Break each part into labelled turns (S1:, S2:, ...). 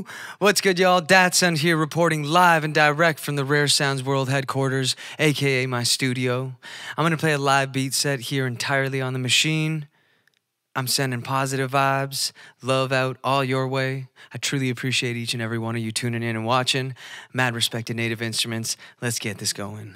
S1: Woo! What's good, y'all? Datsun here, reporting live and direct from the Rare Sounds World headquarters, aka my studio. I'm gonna play a live beat set here entirely on the machine. I'm sending positive vibes, love out all your way. I truly appreciate each and every one of you tuning in and watching. Mad respect to Native Instruments. Let's get this going.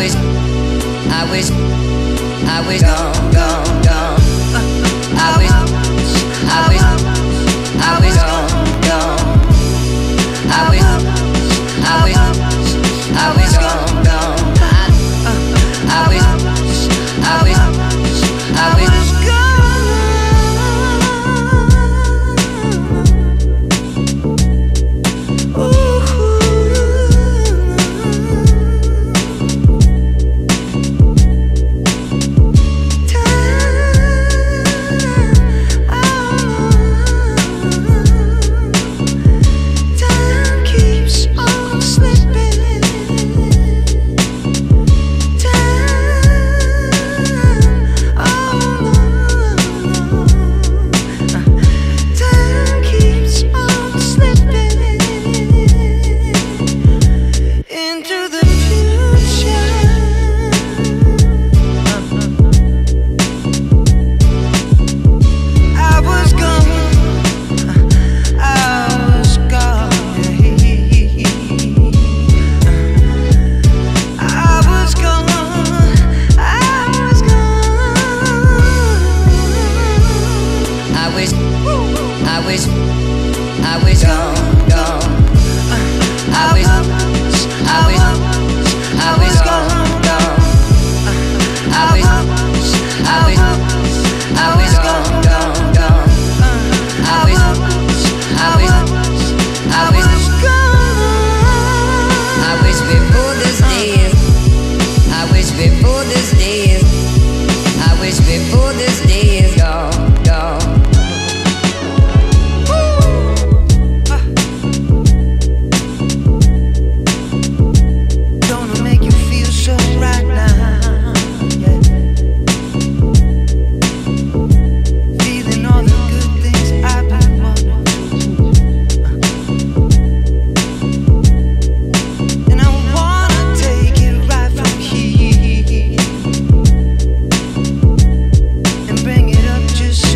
S2: wish, I wish, I wish gone, gone, gone. I wish, I wish, I wish gone, gone. I wish, I wish, I wish gone, gone. I wish, I wish, I wish. I wish gone, gone. I wish, I wish, I wish gone, gone. I wish, I wish, I wish gone, gone, gone. I wish, I wish, I wish gone. I wish before this day is. I wish before this day is. I wish before this day is gone, gone.
S1: Bring it up just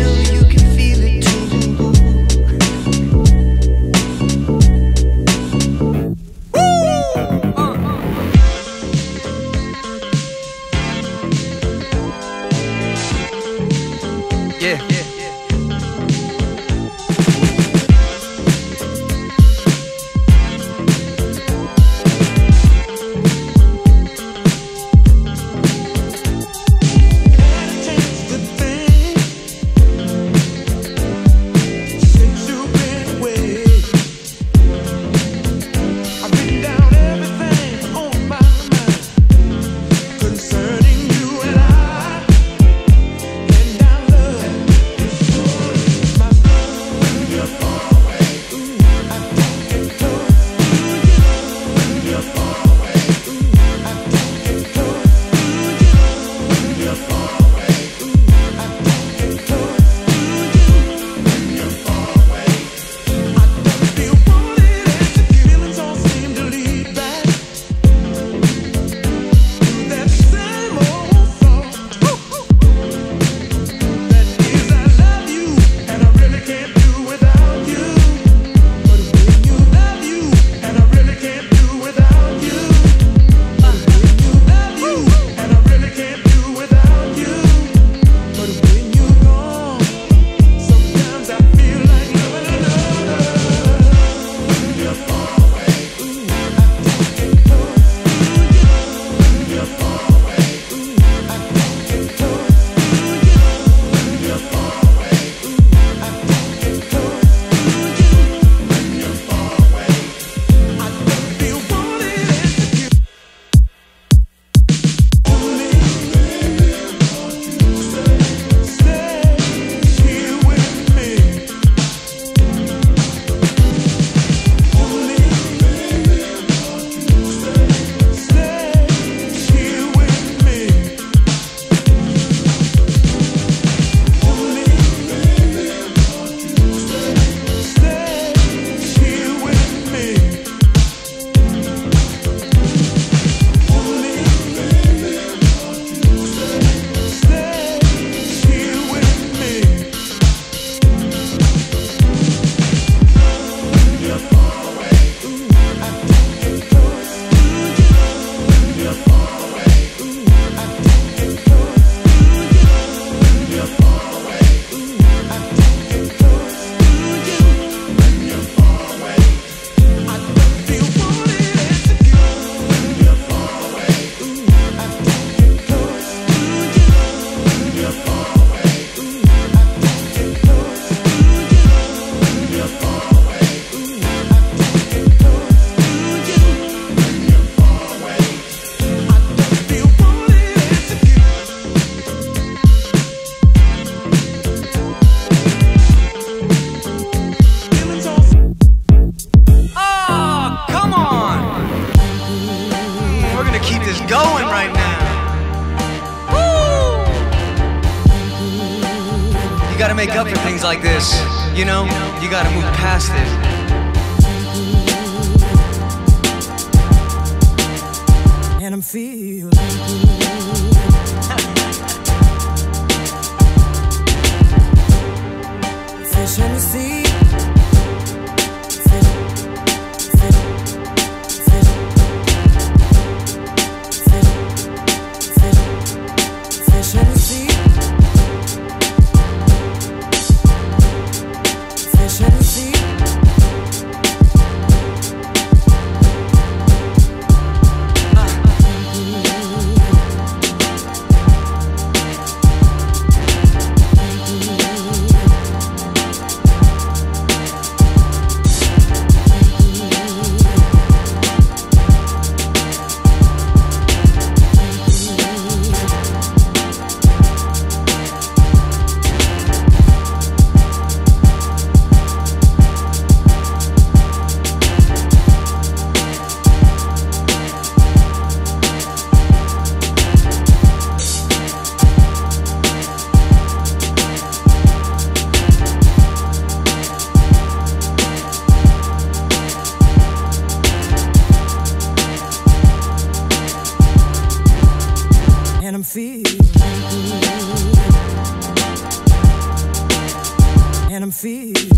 S1: gotta make up for things like this. You know, you gotta move past it.
S2: And I'm feeling fish in the sea. Fish in the sea. Fish in the sea. And I'm feeling, and I'm feeling.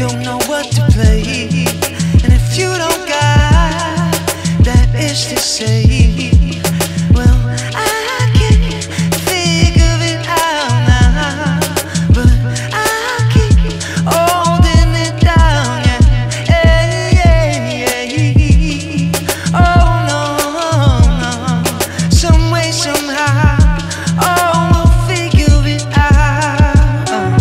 S1: don't know what to play. And if you don't got that itch to say, well, I can't figure it out now, but I keep holding it down, oh no, some way, somehow, oh, we'll figure it out.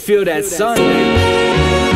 S3: feel that sun, baby.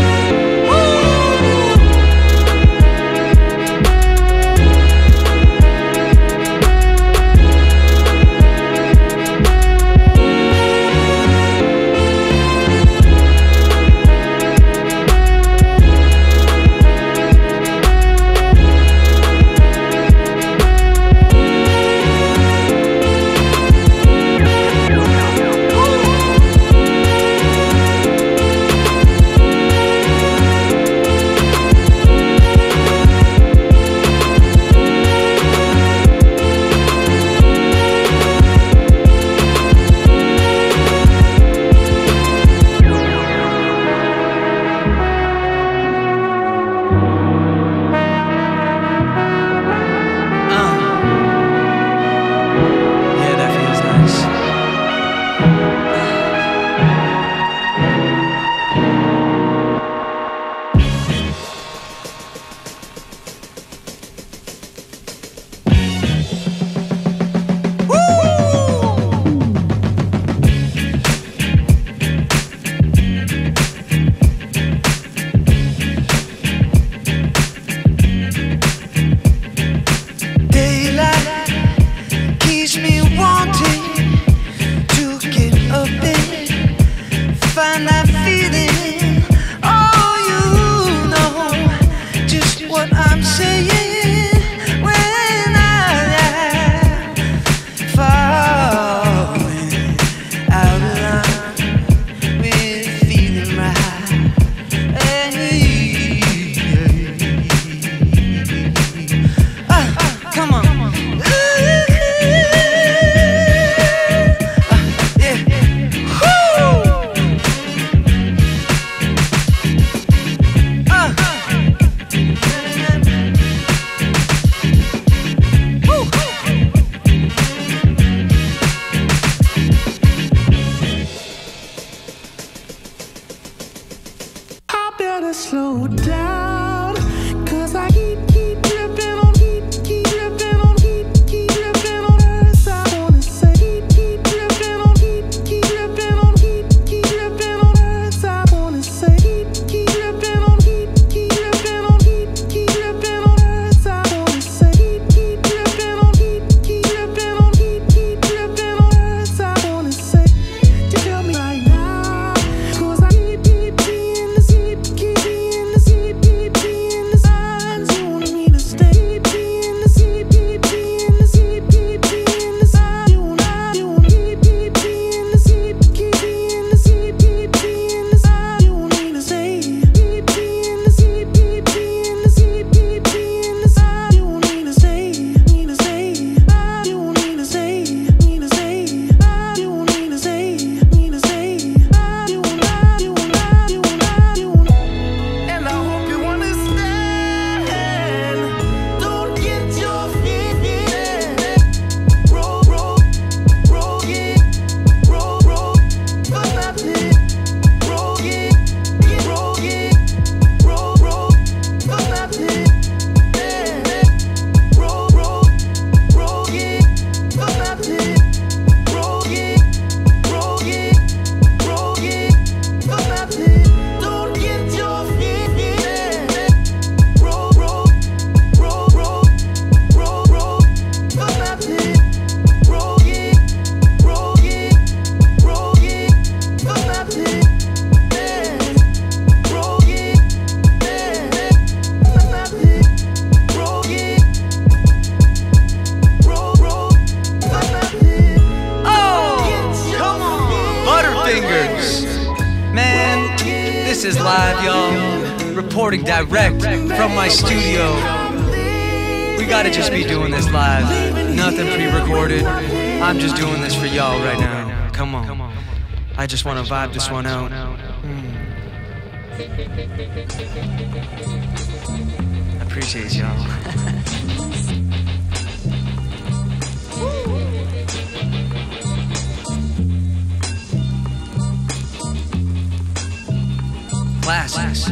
S4: Slow down, 'cause I keep dripping on, keep dripping on, keep dripping on earth. I wanna say, keep dripping on, keep dripping on, keep dripping on earth. I wanna say, keep dripping on, keep dripping on, keep dripping on earth. I wanna say, keep dripping on, keep dripping on, keep dripping on earth. I wanna say, you tell me right now, 'cause I keep in the sleep, keep in the sleep, keep in the signs. You want me to stay, be in the sleep, keep in the sleep, keep in the signs. You want me keep in the sleep, keep in the sleep, keep in the signs. You want me to stay, keep in the sleep, keep in the sleep, keep in the signs. You want me to stay, me to stay. You want me to stay, me to stay. You want me to stay, me to stay. You want and I hope you understand. Don't get your feet roll, roll, roll it, roll, roll, for nothing. Roll it, roll it, roll, roll, for nothing. Roll, roll, roll it, for nothing. Roll it, roll it, roll it, for nothing. Don't get your feet roll, roll, roll, roll, roll, roll, for nothing. Roll it, roll it, roll it, for nothing. Roll it, for nothing. Roll it, roll, roll, for nothing.
S1: Oh, come on, Butterfingers. Man, this is live, y'all. Reporting direct from my studio. We gotta just be doing this live. Nothing pre-recorded. I'm just doing this for y'all right now. Come on. I just wanna vibe this one out. Appreciate y'all. Classics.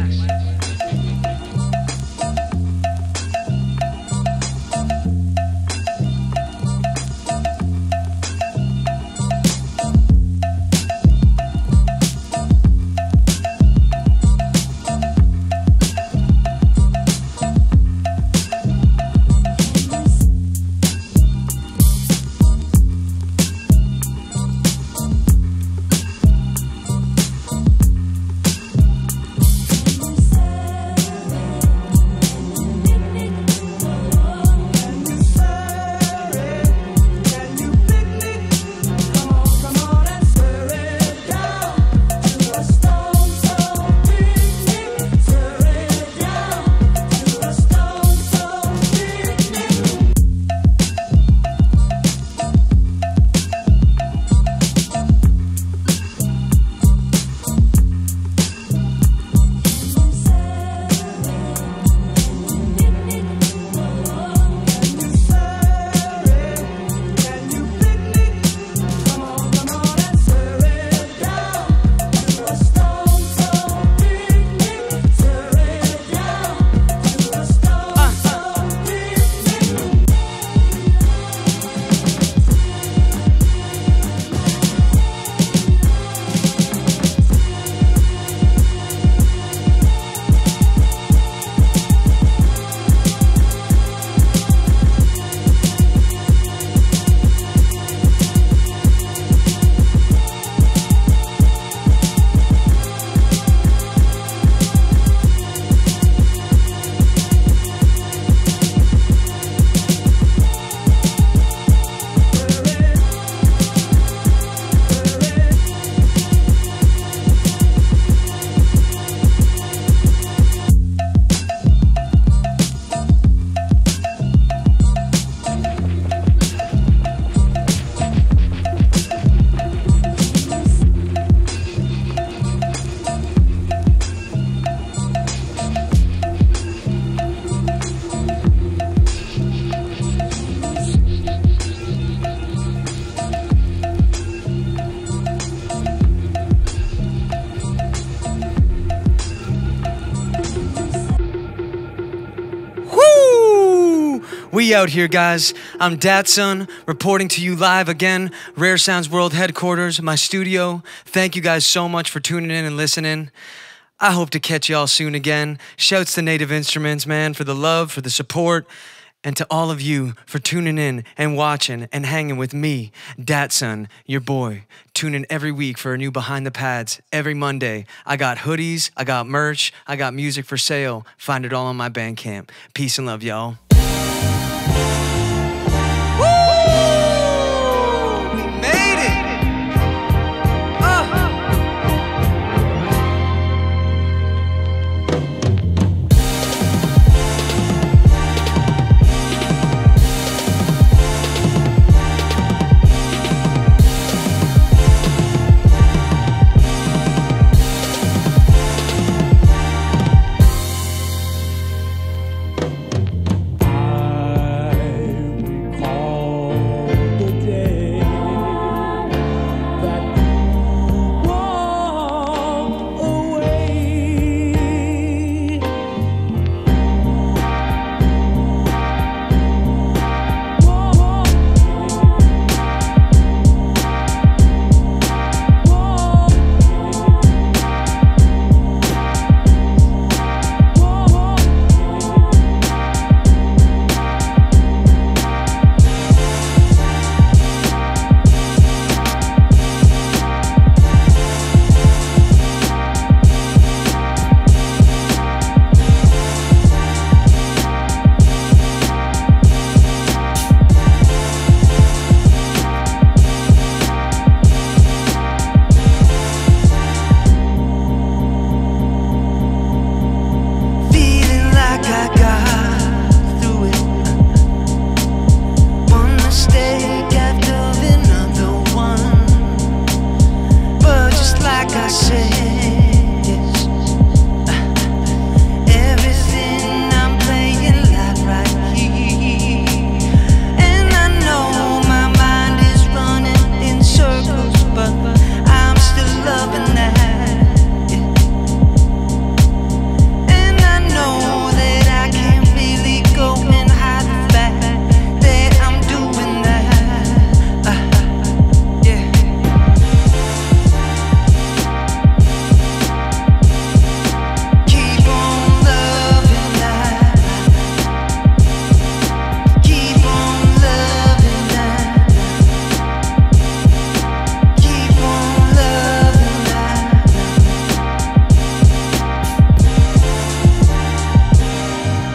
S1: We out here, guys. I'm Datsun, reporting to you live again, Rare Sounds World headquarters, my studio. Thank you guys so much for tuning in and listening. I hope to catch y'all soon again. Shouts to Native Instruments, man, for the love, for the support, and to all of you for tuning in and watching and hanging with me, Datsun, your boy. Tune in every week for a new Behind the Pads every Monday. I got hoodies, I got merch, I got music for sale. Find it all on my Bandcamp. Peace and love, y'all.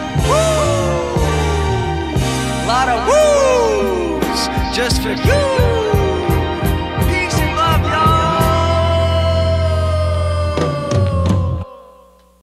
S1: Lot of woos just for you.